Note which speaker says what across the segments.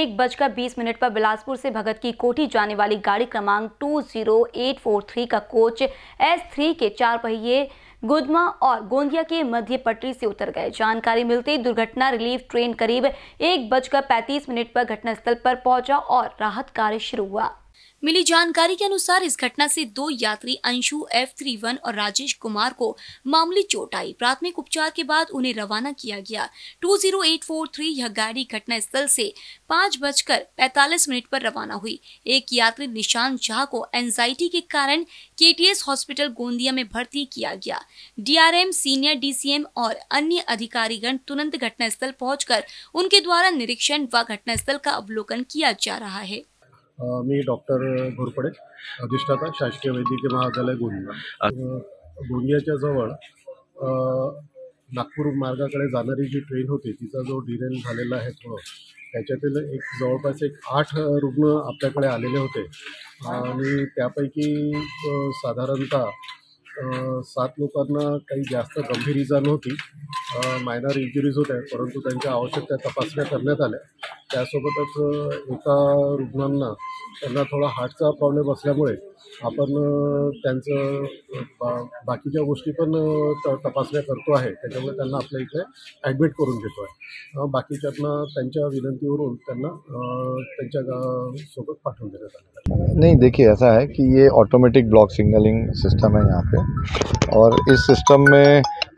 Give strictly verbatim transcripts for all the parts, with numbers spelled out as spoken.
Speaker 1: एक बजकर बीस मिनट पर बिलासपुर से भगत की कोठी जाने वाली गाड़ी क्रमांक two zero eight four three का कोच एस थ्री के चार पहिए गुदमा और गोंदिया के मध्य पटरी से उतर गए। जानकारी मिलते ही दुर्घटना रिलीफ ट्रेन करीब एक बजकर पैंतीस मिनट पर घटनास्थल पर पहुंचा और राहत कार्य शुरू हुआ। मिली जानकारी के अनुसार इस घटना से दो यात्री अंशु एफ थ्री वन और राजेश कुमार को मामूली चोट आई। प्राथमिक उपचार के बाद उन्हें रवाना किया गया। Two zero eight four three यह गाड़ी घटनास्थल से पाँच बजकर पैंतालीस मिनट पर रवाना हुई। एक यात्री निशांत शाह को एंजाइटी के कारण केटीएस हॉस्पिटल गोंदिया में भर्ती किया गया। डीआरएम, सीनियर डीसीएम और अन्य अधिकारीगण तुरंत घटनास्थल पहुंचकर उनके द्वारा निरीक्षण व घटनास्थल का अवलोकन किया जा रहा है।
Speaker 2: मी डॉक्टर घोरपडे, अधिष्ठाता शासकीय वैद्यकीय महाविद्यालय गोंदिया। गोंदियाच्या जवळ नागपूर मार्गाकडे जाणारी जी ट्रेन होती तिचा जो डिरेल झालेला आहे थोडं, त्याच्यातील एक जवळपास एक आठ रुग्ण आपल्याकडे आलेले होते आणि त्यापैकी साधारणतः सात लोकांना काही जास्त गंभीर इजा नव्हती, मायनर इंजुरीज होत्या, परंतु त्यांच्या आवश्यक त्या तपासण्या करण्यात आल्या। त्यासोबतच एका रुग्णांना त्यांना थोडा हार्टचा प्रॉब्लेम असल्यामुळे आपण त्यांचं बाकीच्या गोष्टी पण तपासण्या करतो आहे, त्याच्यामुळे त्यांना आपल्या इथे ॲडमिट करून घेतो आहे। बाकीच्यांना त्यांच्या विनंतीवरून त्यांना त्यांच्या सोबत पाठवून देण्यात आलं आहे।
Speaker 3: नहीं, देखिए ऐसा है कि ये ऑटोमेटिक ब्लॉक सिग्नलिंग सिस्टम है यहाँ पे, और इस सिस्टम में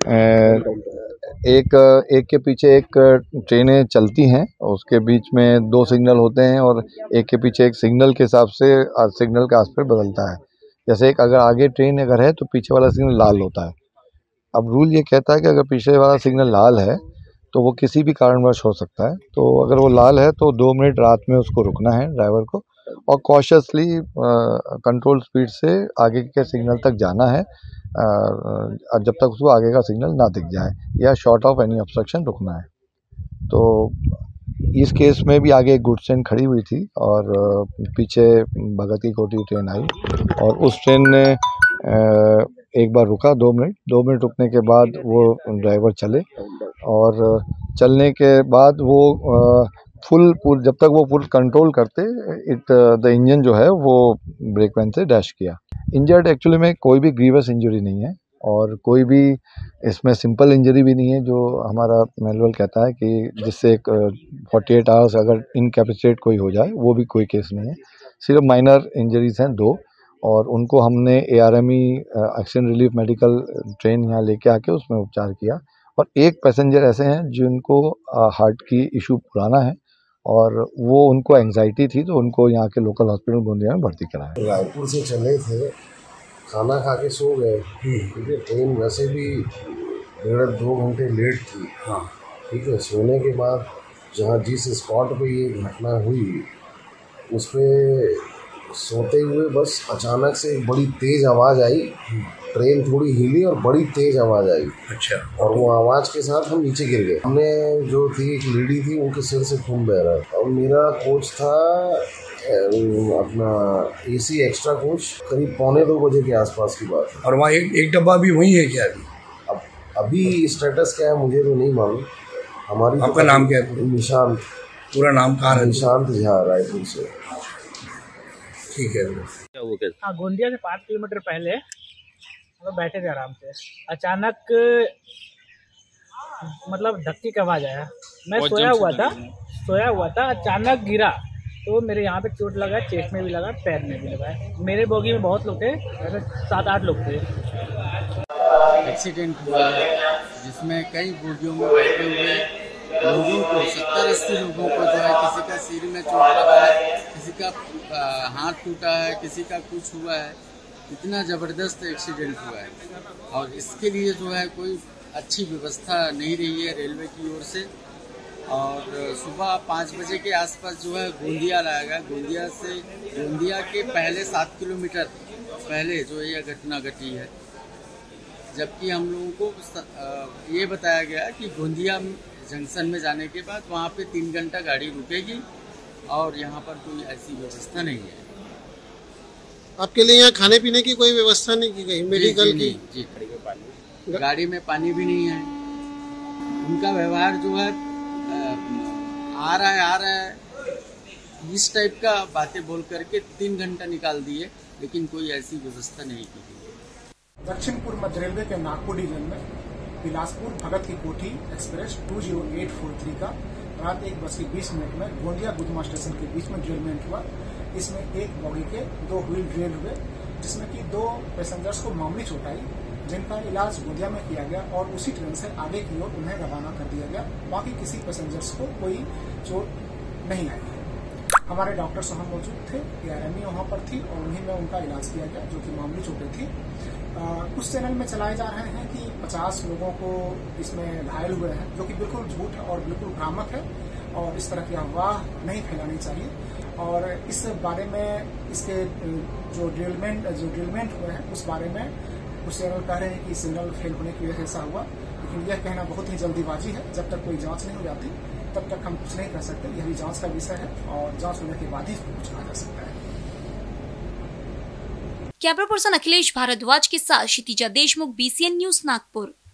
Speaker 3: एक एक के पीछे एक ट्रेनें चलती हैं, उसके बीच में दो सिग्नल होते हैं और एक के पीछे एक सिग्नल के हिसाब से सिग्नल का एस्पेक्ट बदलता है। जैसे एक अगर आगे ट्रेन अगर है तो पीछे वाला सिग्नल लाल होता है। अब रूल ये कहता है कि अगर पीछे वाला सिग्नल लाल है तो वो किसी भी कारणवश हो सकता है, तो अगर वो लाल है तो दो मिनट रात में उसको रुकना है ड्राइवर को, और कॉशियसली कंट्रोल स्पीड से आगे के सिग्नल तक जाना है, और जब तक उसको आगे का सिग्नल ना दिख जाए या शॉर्ट ऑफ एनी ऑब्स्ट्रक्शन रुकना है। तो इस केस में भी आगे एक गुड्स ट्रेन खड़ी हुई थी और पीछे भगत की कोठी ट्रेन आई, और उस ट्रेन ने एक बार रुका दो मिनट दो मिनट रुकने के बाद वो ड्राइवर चले, और चलने के बाद वो फुल फुल जब तक वो फुल कंट्रोल करते इट द इंजन जो है वो ब्रेक वैन से डैश किया। इंजर्ड एक्चुअली में कोई भी ग्रीवस इंजरी नहीं है और कोई भी इसमें सिंपल इंजरी भी नहीं है जो हमारा मैनुअल कहता है कि जिससे एक फोर्टी एट आवर्स अगर इनकैपेसिटेट कोई हो जाए, वो भी कोई केस नहीं है। सिर्फ माइनर इंजरीज हैं दो, और उनको हमने A R M E accident relief medical train यहाँ लेके आके उसमें उपचार किया। और एक पैसेंजर ऐसे हैं जिनको हार्ट की इशू पुराना है और वो उनको एंजाइटी थी, तो उनको यहाँ के लोकल हॉस्पिटल गोंदिया में भर्ती कराया।
Speaker 4: रायपुर से चले थे, खाना खा के सो गए, ठीक है। ट्रेन वैसे भी डेढ़ दो घंटे लेट थी, हाँ ठीक है। सोने के बाद जहाँ जिस स्पॉट पे ये घटना हुई उस पर सोते हुए बस अचानक से एक बड़ी तेज़ आवाज़ आई, ट्रेन थोड़ी हिली और बड़ी तेज़ आवाज़ आई। अच्छा। और वो आवाज़ के साथ हम नीचे गिर गए। हमने जो थी एक लेडी थी, उनके सिर से खून बह रहा था, और मेरा कोच था अपना एसी एक्स्ट्रा कोच, करीब पौने दो बजे के आसपास की बात है।
Speaker 5: और वहाँ एक एक डब्बा भी वही है क्या?
Speaker 4: अब अभी स्टेटस क्या है मुझे तो नहीं मालूम। हमारी
Speaker 5: आपका तो नाम क्या है?
Speaker 4: निशांत।
Speaker 5: पूरा नाम कहाँ है?
Speaker 4: निशांत झा, रायपुर से।
Speaker 5: ठीक है।
Speaker 6: हाँ, गोंदिया से पाँच किलोमीटर पहले हम लोग बैठे थे आराम से, अचानक मतलब धक्के का आवाज़ आया। मैं सोया हुआ था सोया हुआ था अचानक गिरा, तो मेरे यहाँ पे चोट लगा, चेस्ट में भी लगा, पैर में भी लगा। मेरे बोगी में बहुत लोग थे, ऐसे सात आठ लोग थे।
Speaker 7: एक्सीडेंट हुआ है जिसमें कई बोगियों में बैठे हुए लोगों को, सत्तर अस्सी लोगों को जो है, किसी का सिर में चोट लगा है, किसी का हाथ टूटा है, किसी का कुछ हुआ है। इतना ज़बरदस्त एक्सीडेंट हुआ है, और इसके लिए जो है कोई अच्छी व्यवस्था नहीं रही है रेलवे की ओर से। और सुबह पाँच बजे के आसपास जो है गोंदिया लाया गया। गोंदिया से गोंदिया के पहले सात किलोमीटर पहले जो ये घटना घटी है, जबकि हम लोगों को ये बताया गया कि गोंदिया जंक्शन में जाने के बाद वहाँ पे तीन घंटा गाड़ी रुकेगी और यहाँ पर कोई ऐसी व्यवस्था नहीं है।
Speaker 8: आपके लिए यहाँ खाने पीने की कोई व्यवस्था नहीं की गई? मेडिकल की?
Speaker 7: जी, गाड़ी में पानी भी नहीं है। उनका व्यवहार जो है आ रहा है आ रहा है इस टाइप का बातें बोल करके तीन घंटा निकाल दिए, लेकिन कोई ऐसी व्यवस्था नहीं की गई।
Speaker 9: दक्षिण पूर्व मध्य रेलवे के नागपुर डिवीजन में Bilaspur Bhagat ki Kothi express two zero eight four three का रात एक बज के बीस मिनट में गोंदिया गुदमा स्टेशन के बीच में ड्रेलमेंट हुआ। इसमें एक बॉगी के दो व्हील ड्रेल हुए, जिसमें कि दो पैसेंजर्स को मामूली चोट आई, जिनका इलाज गोंदिया में किया गया और उसी ट्रेन से आगे की ओर उन्हें रवाना कर दिया गया। बाकी किसी पैसेंजर्स को कोई चोट नहीं आई। हमारे डॉक्टर्स वहाँ मौजूद थे, एआरएमई वहाँ पर थी और उन्हीं में उनका इलाज किया गया, जो कि मामूली चोटें थी। कुछ चैनल में चलाए जा रहे हैं कि पचास लोगों को इसमें घायल हुए हैं, जो कि बिल्कुल झूठ और बिल्कुल भ्रामक है और इस तरह की अफवाह नहीं फैलानी चाहिए। और इस बारे में इसके जो ड्रिलमेंट जो ड्रिलमेंट हुए हैं उस बारे में कुछ चैनल कह रहे हैं कि सिग्नल फेल होने की वजह से ऐसा हुआ, लेकिन यह कहना बहुत ही जल्दीबाजी है। जब तक कोई जांच नहीं हो जाती तब तक हम कुछ नहीं कर सकते। यह भी जांच का विषय है और जांच होने के बाद ही कुछ कहा जा सकता है।
Speaker 1: कैमरा पर्सन अखिलेश भारद्वाज के साथ क्षितिजा देशमुख, बीसीएन न्यूज, नागपुर।